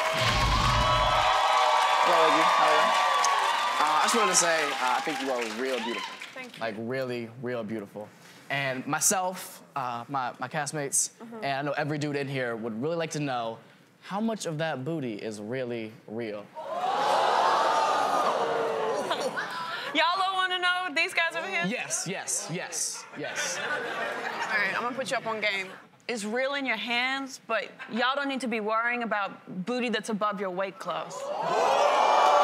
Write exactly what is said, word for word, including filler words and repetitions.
Hello, Iggy. How are you? Uh, I just wanted to say, uh, I think you are real beautiful. Thank you. Like, really, real beautiful. And myself, uh, my, my castmates, mm-hmm. and I know every dude in here would really like to know how much of that booty is really real. Y'all don't want to know these guys over here? Yes, yes, yes, yes. All right, I'm gonna put you up on game. It's real in your hands, but y'all don't need to be worrying about booty that's above your weight class.